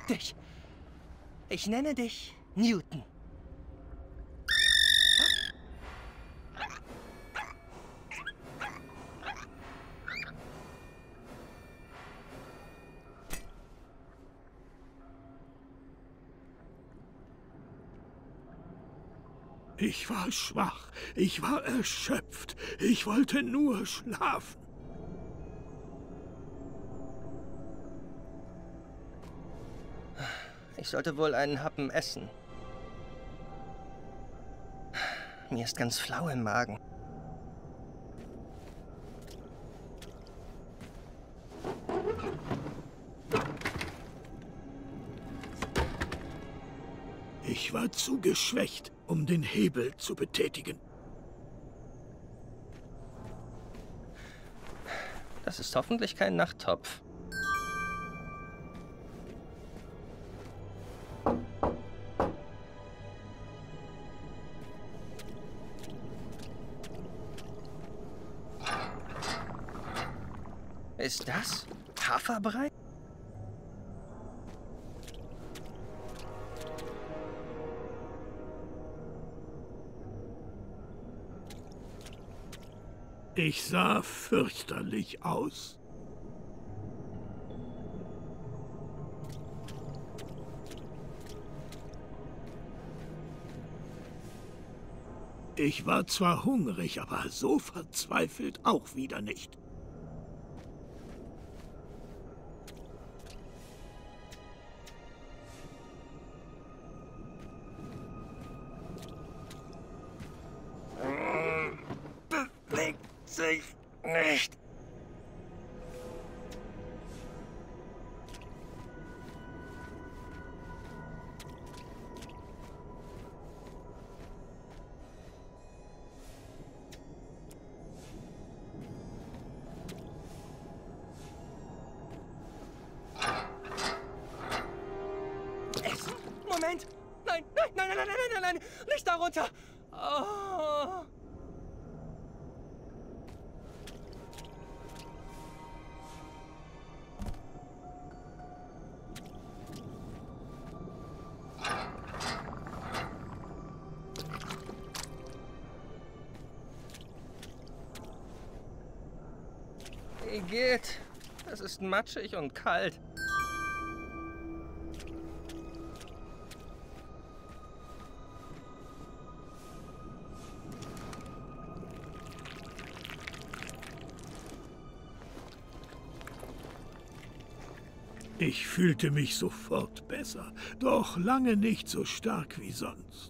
Beug dich. Ich nenne dich Newton. Ich war schwach, ich war erschöpft, ich wollte nur schlafen. Ich sollte wohl einen Happen essen. Mir ist ganz flau im Magen. Ich war zu geschwächt, um den Hebel zu betätigen. Das ist hoffentlich kein Nachttopf. Ist das Haferbrei? Ich sah fürchterlich aus. Ich war zwar hungrig, aber so verzweifelt auch wieder nicht. Bewegt sich nicht. Moment! Nein, nein, nein, nein, nein, nein, nein, nein! Nicht darunter! Oh. Wie geht? Es ist matschig und kalt. Ich fühlte mich sofort besser, doch lange nicht so stark wie sonst.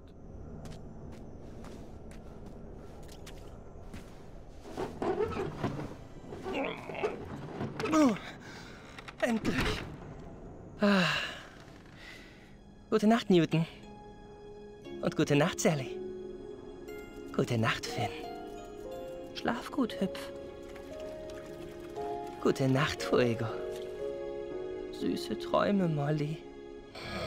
Oh, endlich. Ah. Gute Nacht, Newton. Und gute Nacht, Sally. Gute Nacht, Finn. Schlaf gut, Hüpf. Gute Nacht, Fuego. Süße Träume, Molly.